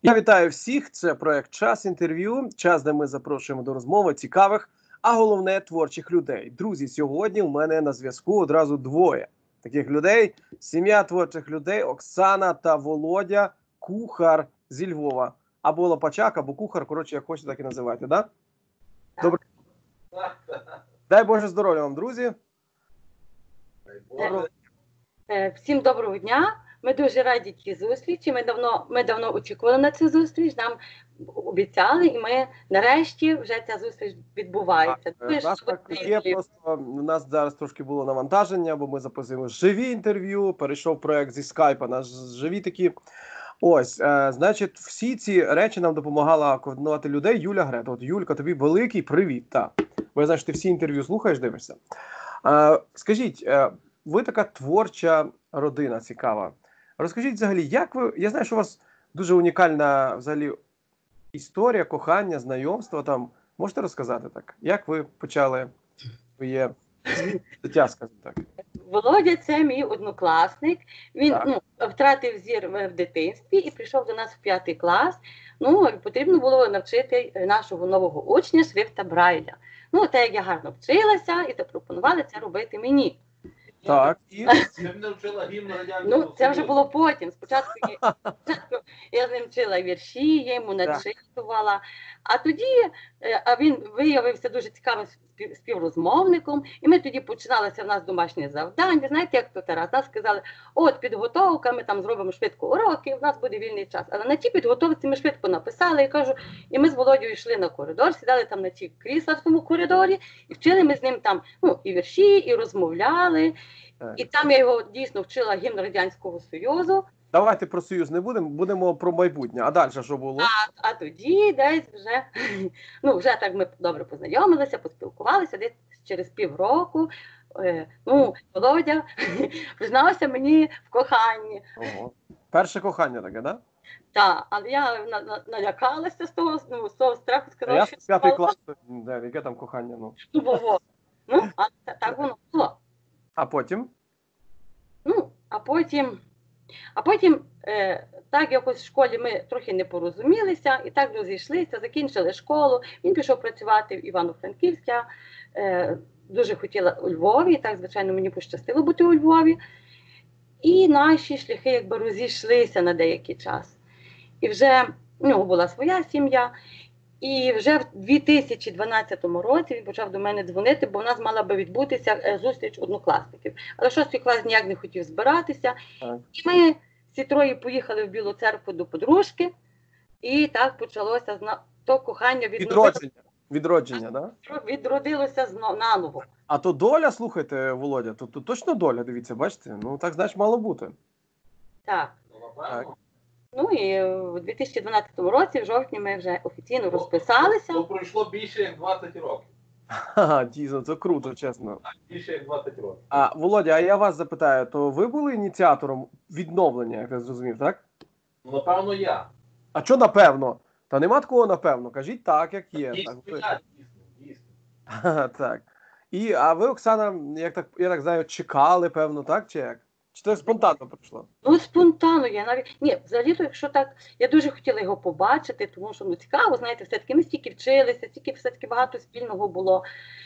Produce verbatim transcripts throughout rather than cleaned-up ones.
Я вітаю всіх. Це проект «Час інтерв'ю». Час, де ми запрошуємо до розмови цікавих, а головне – творчих людей. Друзі, сьогодні у мене на зв'язку одразу двоє таких людей. Сім'я творчих людей – Оксана та Володя, кухар зі Львова. Або Лопачак, або кухар, коротше, як хочете, так і називайте, да? Добре. Дай Боже здоров'я вам, друзі. Доброго. Всім доброго дня. Ми дуже раді цій зустрічі. Ми давно, ми давно очікували на цю зустріч, нам обіцяли, і ми нарешті вже ця зустріч відбувається. Так, дуже нас так є, просто у нас зараз трошки було навантаження, бо ми записуємо живі інтерв'ю, перейшов проект зі скайпа на живі такі. Ось, е, значить, всі ці речі нам допомагала координувати людей Юля Грета. От, Юлька, тобі великий привіт. Та. Бо я знаю, що ти всі інтерв'ю слухаєш, дивишся. Е, скажіть, е, ви така творча родина цікава. Розкажіть взагалі, як ви, я знаю, що у вас дуже унікальна взагалі історія, кохання, знайомство там. Можете розказати так? Як ви почали своє життя, скажімо так? Володя – це мій однокласник. Він ну, втратив зір в дитинстві і прийшов до нас в п'ятий клас. Ну, потрібно було навчити нашого нового учня шрифта Брайля. Ну, те, як я гарно вчилася, і запропонували це робити мені. Так, і... Ну, це вже було потім. Спочатку я, спочатку я з ним вчила вірші, я йому начитувала. А тоді а він виявився дуже цікавим співрозмовником, і ми тоді починалися в нас домашнє завдання. Ви знаєте, як то Тарас? Нас сказали, от підготовка, ми там зробимо швидко уроки, в нас буде вільний час. Але на тій підготовці ми швидко написали, і кажу, і ми з Володією йшли на коридор, сідали там на ті крісла в тому коридорі, і вчили ми з ним там ну, і вірші, і розмовляли. І там я його дійсно вчила гімн Радянського Союзу. Давайте про Союз не будемо, будемо про майбутнє. А далі що було? А, а тоді десь вже, ну вже так ми добре познайомилися, поспілкувалися, десь через півроку. Е, ну, Володя признався мені в коханні. Ого. Перше кохання таке, да? Так, але я на, на, налякалася з того, ну, з того страху, сказала, я що... Я п'ятий клас, де, яке там кохання, ну? Ну, бо, ну, а так воно було. А потім? Ну, а потім, а потім е, так якось в школі ми трохи не порозумілися, і так розійшлися, закінчили школу. Він пішов працювати в Івано-Франківськ, я е, дуже хотіла у Львові, і так, звичайно, мені пощастило бути у Львові. І наші шляхи якби розійшлися на деякий час. І вже у нього була своя сім'я. І вже в дві тисячі дванадцятому році він почав до мене дзвонити, бо в нас мала би відбутися зустріч однокласників. Але шостий клас ніяк не хотів збиратися. Так. І ми всі троє поїхали в Білу Церкву до подружки. І так почалося то кохання відродження. Відродження, так? Да? Відродилося наново. А то доля, слухайте, Володя, то, то точно доля, дивіться, бачите? Ну так, знаєш, мало бути. Так. Так. Ну і в дві тисячі дванадцятому році, в жовтні, ми вже офіційно розписалися. То пройшло більше, як двадцять років. Ха, дійсно, це круто, чесно. Так, більше, як двадцять років. А, Володя, а я вас запитаю, то ви були ініціатором відновлення, як я зрозумів, так? Ну, напевно, я. А що напевно? Та нема такого напевно, кажіть так, як є. Дійсно, так, я, дійсно, дійсно. Так. І, а ви, Оксана, як так, я так знаю, чекали, певно, так, чи як? Чи це спонтанно прийшло? Ну, спонтанно, я навіть... Ні, взагалі-то, якщо так, я дуже хотіла його побачити, тому що, ну, цікаво, знаєте, все-таки ми стільки вчилися, стільки все-таки багато спільного було.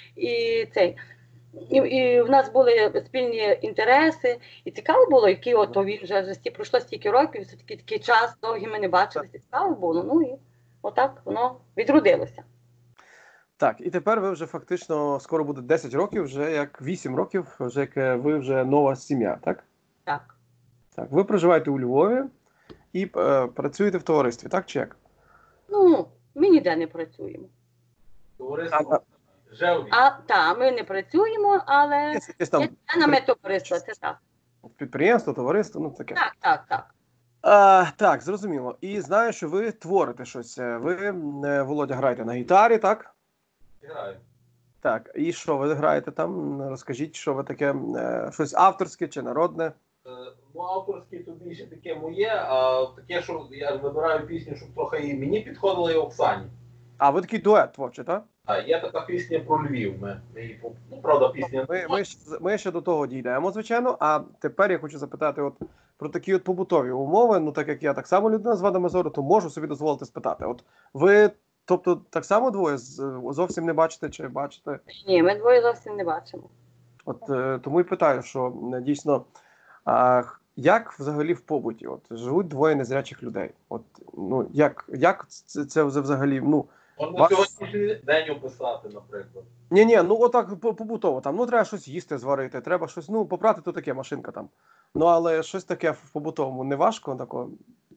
І цей... І, і в нас були спільні інтереси, і цікаво було, який от він вже, вже пройшло стільки років, все-таки такий час довгий ми не бачилися, цікаво було, ну і отак воно відродилося. Так, і тепер ви вже фактично, скоро буде десять років, вже як вісім років, вже як ви вже нова сім'я, так? Так. Так, ви проживаєте у Львові і е, працюєте в товаристві, так чи як? Ну, ми ніде не працюємо. Товариство? Вже А, так, ми не працюємо, але членами товариства, це так. Підприємство, товариство, ну таке. Так, так, так. А, так, зрозуміло. І знаю, що ви творите щось. Ви, Володя, граєте на гітарі, так? Граю. Так, і що ви граєте там? Розкажіть, що ви таке, щось авторське чи народне? Е, ну, авторське то більше таке моє, а таке, що я вибираю пісню, щоб трохи і мені підходило, і Оксані. А ви такий дует творчий, так? Так, є така пісня про Львів. Ми, ми, ну, правда, пісня... Ми, ми, ми ще до того дійдемо, звичайно. А тепер я хочу запитати, от про такі от побутові умови. Ну, так як я так само людина з вадами зору, то можу собі дозволити спитати. От ви, тобто, так само двоє з- зовсім не бачите чи бачите? Ні, ми двоє зовсім не бачимо. От е, тому і питаю, що е, дійсно, а, х- як взагалі в побуті? От живуть двоє незрячих людей. От ну як, як це, це взагалі? Ну Можна Вас- сьогоднішній день описати, наприклад. ні, ні, ну отак по- побутово. Там ну треба щось їсти, зварити, треба щось. Ну попрати, то таке машинка там. Ну але щось таке в побутовому не важко такого.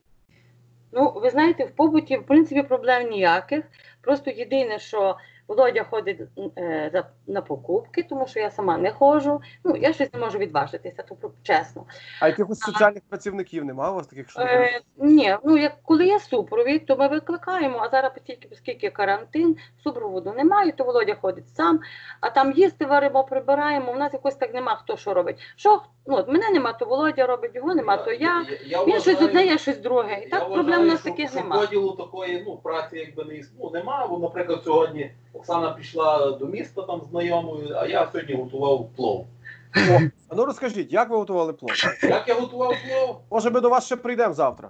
Ну, ви знаєте, в побуті, в принципі, проблем ніяких. Просто єдине, що Володя ходить е, за, на покупки, тому що я сама не ходжу. Ну, я щось не можу відважитися, то чесно. А якихось соціальних працівників немає у вас таких, що Е, ні, ну як коли є супровід, то ми викликаємо, а зараз оскільки, оскільки карантин, супроводу немає, то Володя ходить сам, а там їсти варимо, прибираємо, у нас якось так нема хто що робить. Що, ну, от мене нема, то Володя робить, його нема, то я. я Він щось вважаю- одне, я щось друге. І Я так вважаю, проблем у нас що- таких що нема. поділу такої ну, праці якби не існує. Ну, нема, бо, наприклад, сьогодні Оксана пішла до міста там знайомою, а я сьогодні готував плов. О, а ну розкажіть, як ви готували плов? Як я готував плов? Може, ми до вас ще прийдемо завтра.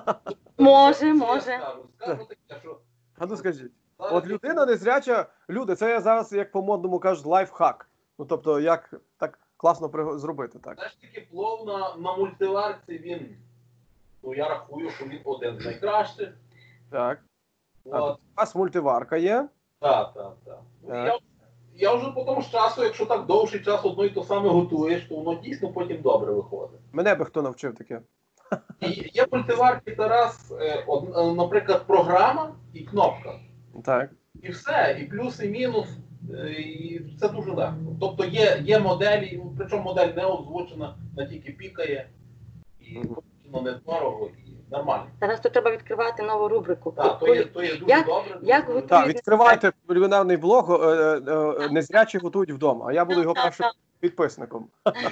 Може, Що я може. скажу? Скажу таке, що А ну скажіть. зараз От людина незряча, люди, це я зараз, як по-модному кажуть, лайфхак. Ну тобто, як так класно при- зробити так. Знаєш, таки плов на, на мультиварці, він, ну я рахую, що він один з найкращих. Так. А От, у вас мультиварка є. так, так, так. Ну, Так. Я, я вже потім з часу, якщо так довший час одно і то саме готуєш, то воно дійсно потім добре виходить. Мене би хто навчив таке. І є мультиварки Тарас, е, од- е, наприклад, програма і кнопка. Так. І все, і плюс, і мінус, е, і це дуже легко. Тобто є, є моделі, ну, причому модель не озвучена, вона тільки пікає, і Мгм. воно не дорого, і нормально. Зараз то треба відкривати нову рубрику. Так, то є, то є дуже Як- добре. як дуже- готують- Так, відкривайте кулінарний блог, е, е, е, незрячі готують вдома, а я буду його Так, першим так. підписником.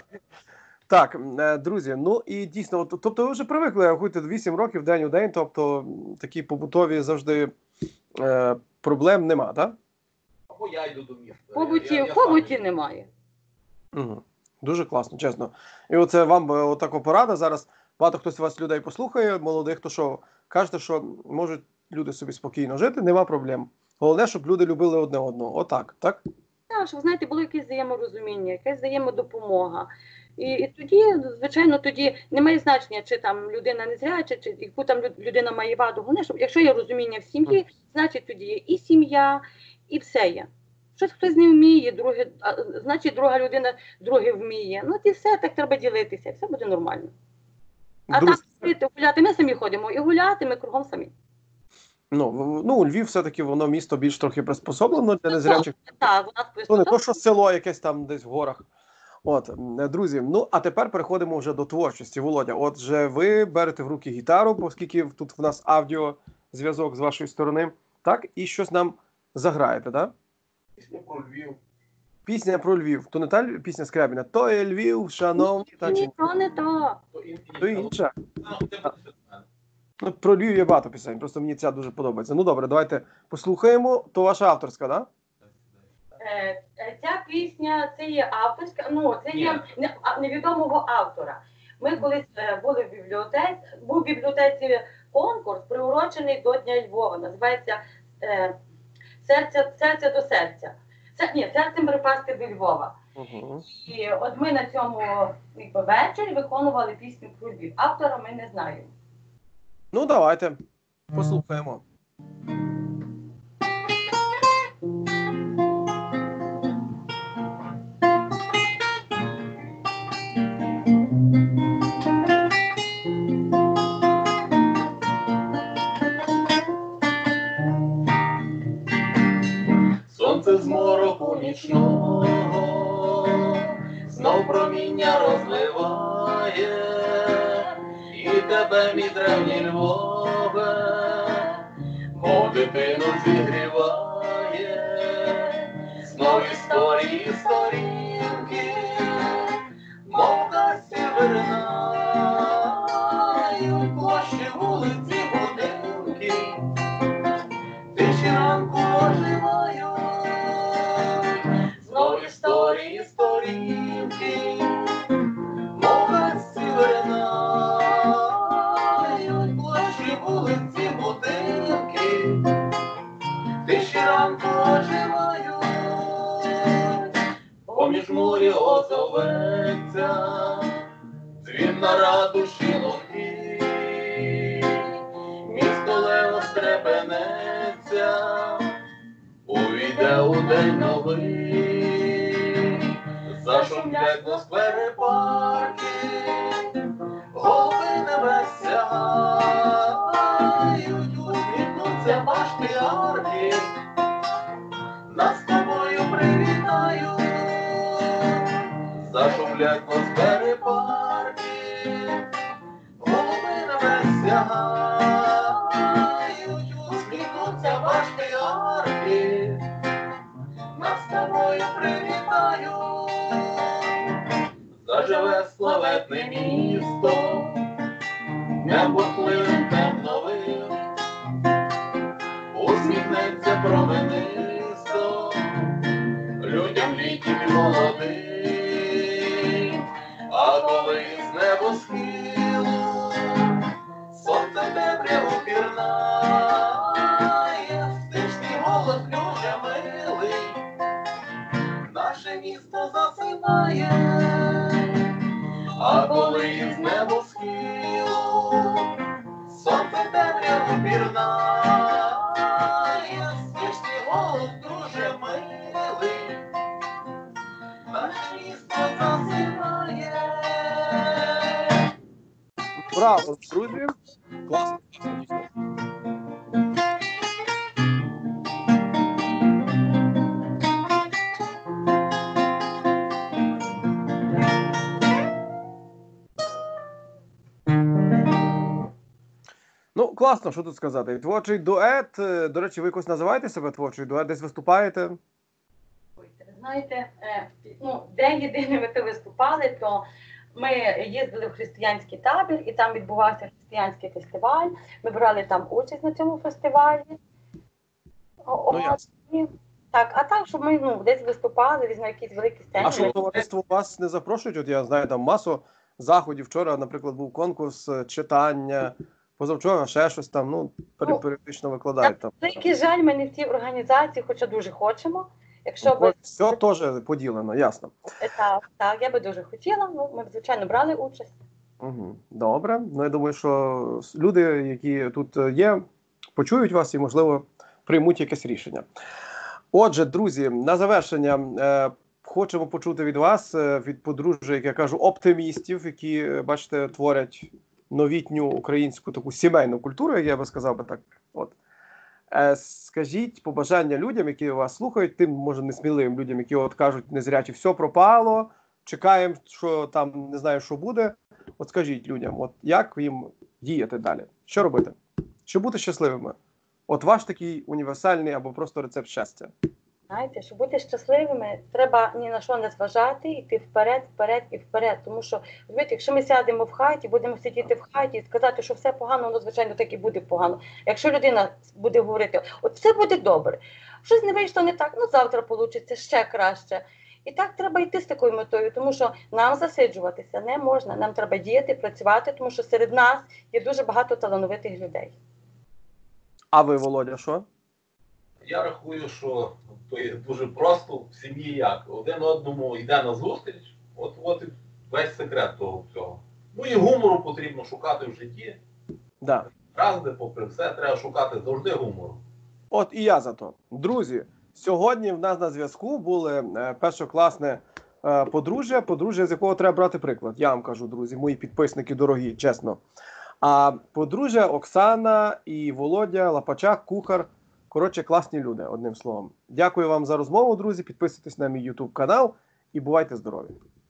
Так, е, друзі, ну і дійсно, от, тобто ви вже привикли рахуйте вісім років день у день, тобто м, такі побутові завжди е, проблем нема, так? Або я йду до міста. В побуті, Я- я в сам побуті йду. немає. Угу. Дуже класно, чесно. І оце вам би отака порада зараз. Багато хтось з вас людей послухає, молодих, то що кажете, що можуть люди собі спокійно жити, нема проблем. Головне, щоб люди любили одне одного. Отак, так? Так, щоб, знаєте, було якесь взаєморозуміння, якась взаємодопомога. І, і тоді, звичайно, тоді немає значення, чи там людина незряча, чи яку там люд- людина має ваду. Головне, щоб якщо є розуміння в сім'ї, значить тоді є і сім'я, і все є. Щось хтось не вміє, друге, а, значить друга людина друге вміє. Ну і все, так треба ділитися, і все буде нормально. А Друзі, так, ходити, гуляти, ми самі ходимо і гуляти, ми кругом самі. ну, в- ну, Львів все-таки воно місто більш трохи приспособлено для незрячих. Так, у нас Ну, не то, просто що село якесь там десь в горах. От, м, друзі, ну а тепер переходимо вже до творчості. Володя, отже, ви берете в руки гітару, оскільки тут в нас аудіозв'язок з вашої сторони, так, і щось нам заграєте, так? Пісню про Львів. Пісня про Львів. То не та Ль- пісня Скрябіна, то є Львів, шановні, та чи ні, то не то. То ін- то ін- інша. Ну, ти будеш від мене. Ну, про Львів є багато пісень, просто мені ця дуже подобається. Ну добре, давайте послухаємо. То ваша авторська, так? Е, е, Ця пісня це є авторська, ну це є Ні. не- а, невідомого автора. Ми колись е, були в бібліотеці, був в бібліотеці конкурс, приурочений до Дня Львова. Називається е, серця, серця до серця. Це ні, серцем припасти до Львова. Угу. І от ми на цьому якби, вечорі виконували пісню про Львів. Автора ми не знаємо. Ну, давайте послухаємо. Сонце з мороку нічного знов проміння розливає, і тебе, мій древній Львове, мов дитину зігріває, знов історії, сторінки, мов казці виринають, площі, вулиці, будинки. Тиші ранку оживають, знов історії, сторінки, мов казці виринають, стрепенеться, увійде у день новий, зашумлять на сквери парки, голови небес сягають, усміхнуться башти арки, нас з тобою привітають, зашумлять на сквери парки, голови небес сягають, усміхнуться башти арки, нас з тобою привітають, заживе славетне місто, небурхливим днем новим, усміхнеться променисто, людям літнім і молодим, а коли з небосхилу сонце темряву пірнає, стишний голос дуже милий, наше місто засинає, а коли з небосхилу сонце темряву пірнає, стишний голос дуже милий, наше місто засинає. Браво, друзі! Класно, класно, дійсно. Ну, класно, що тут сказати. Творчий дует. е, До речі, ви якось називаєте себе творчий дует? Десь виступаєте? Ой, ви знаєте, е, ну, де єдине ми то виступали, то ми їздили в християнський табір, і там відбувався християнський фестиваль. Ми брали там участь на цьому фестивалі. О, Ну, о, ясно. і- Так, а так, щоб ми ну, десь виступали, десь на якісь великі сцені. А що товариство вас не запрошують? От я знаю, там масу заходів. Вчора, наприклад, був конкурс е, читання, позавчора ще щось там, ну, пере- Ну, періодично викладають там. На великий жаль, ми не в цій організації, хоча дуже хочемо. Якщо би Все теж поділено, ясно. так, так, я би дуже хотіла, ну ми б звичайно брали участь. Угу. Добре. Ну, я думаю, що люди, які тут е, є, почують вас і, можливо, приймуть якесь рішення. Отже, друзі, на завершення е, хочемо почути від вас, е, від подружжя, як я кажу, оптимістів, які, е, бачите, творять новітню українську таку сімейну культуру, як я би сказав би так. От. Е, скажіть побажання людям, які вас слухають, тим, може, несміливим людям, які от кажуть, незрячі, все пропало, чекаємо, що там, не знаю, що буде. От скажіть людям, от як їм діяти далі? Що робити? Щоб бути щасливими? От ваш такий універсальний або просто рецепт щастя. Знаєте, щоб бути щасливими, треба ні на що не зважати, йти вперед, вперед і вперед. Тому що, розумієте, якщо ми сядемо в хаті, будемо сидіти в хаті і сказати, що все погано, воно, звичайно, так і буде погано. Якщо людина буде говорити, от все буде добре, щось не вийшло не так, ну завтра вийде ще краще. І так треба йти з такою метою, тому що нам засиджуватися не можна, нам треба діяти, працювати, тому що серед нас є дуже багато талановитих людей. А ви, Володя, що? Я рахую, що то є дуже просто в сім'ї як. Один одному йде на зустріч, от, от і весь секрет того всього. Ну і гумору потрібно шукати в житті. Да. Правди, попри все, треба шукати завжди гумору. От і я за то. Друзі, сьогодні в нас на зв'язку були е, першокласне е, подружжя, подружжя, з якого треба брати приклад. Я вам кажу, друзі, мої підписники дорогі, чесно. А подружжя Оксана і Володя Лапачак, кухар. Коротше, класні люди, одним словом. Дякую вам за розмову, друзі. Підписуйтесь на мій YouTube канал і бувайте здорові.